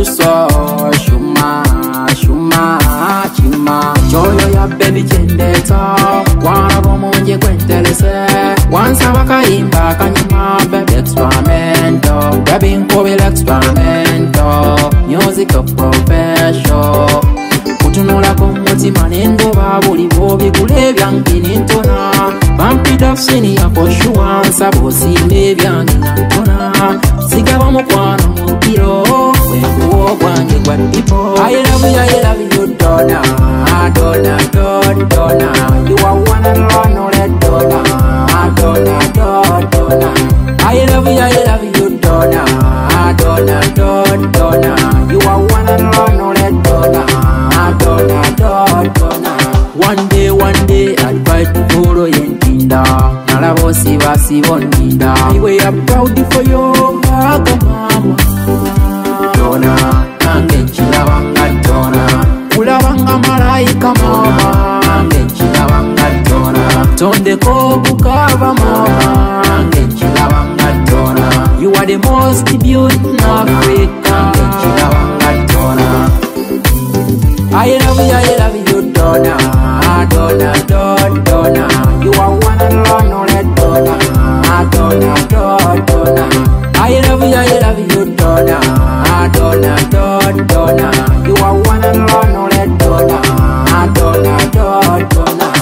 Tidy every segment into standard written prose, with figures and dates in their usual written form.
luso shuma shuma chima joyo ya baby chendeta wabo munje kwentelese wansa bakayimba kanyuma baby experimento baby nkobela experimento music of profession kutunula ko mutima nendoba buli bobi kulebya ngini ntona bampida sini yako shuansa bosi nebyange ntona sigaba mukwano mupiro wenguwo gwange gwa people. I love you Donna, Donna, Donna, Donna. You are one and only Donna, Donna, Donna, Donna. I love you Donna, Donna, Donna, Donna. You are one and only Donna, Donna, Donna, Donna. One day I'd try to follow you Tinda. Nalabo siba sibonda. We are proud for you, mama. Donna, nange chilabanga Donna. Ulabanga malaika mama. Nange chilabanga Donna. Tonde ko kukaba mama. Nange chilabanga Donna. You are the most beautiful in Africa. Nange chilabanga Donna. I love you Donna, Donna, Donna, Donna. You are one and only Donna, Donna, Donna, Donna. I love you Donna, Donna, Donna, Donna. You are one and only Donna, Donna, Donna, Donna.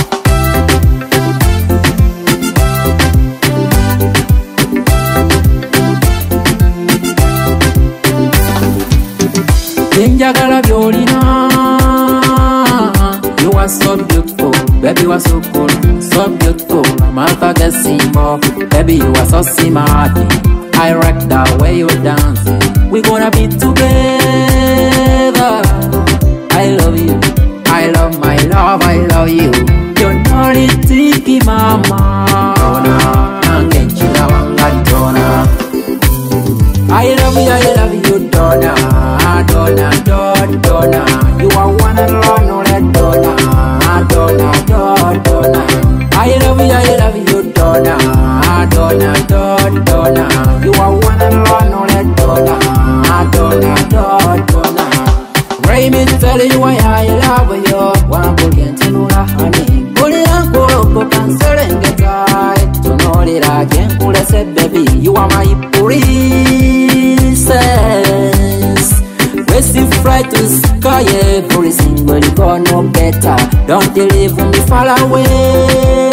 Njagala byolina. You are so beautiful, baby you are so cool, so beautiful. Martha Gasimbo, baby you are so smart. I like the way you dance. We gonna be together. I love you, I love my love, I love you. You're not a tiki mama. Donna, nange chilabanga Donna. I love you Donna, Donna, Donna, Donna. You are one and only Donna, Donna, Donna, Donna. I love you Donna, Donna, Donna, Donna. You are one and only Donna, Donna, Donna, Donna. Ray me to tell you why I love you. One again to know honey. Pulling and go cancel and get tight. To know that I can't pull a set, baby. You are my princess. Racing fly to sky every single you got no better. Don't leave me far away.